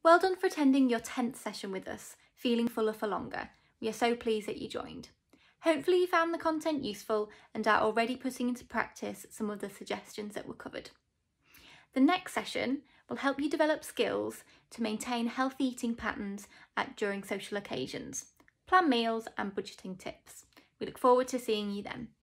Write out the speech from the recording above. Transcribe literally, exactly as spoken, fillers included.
Well done for attending your tenth session with us, feeling fuller for longer. We are so pleased that you joined. Hopefully you found the content useful and are already putting into practice some of the suggestions that were covered. The next session will help you develop skills to maintain healthy eating patterns at during social occasions, plan meals and budgeting tips. We look forward to seeing you then.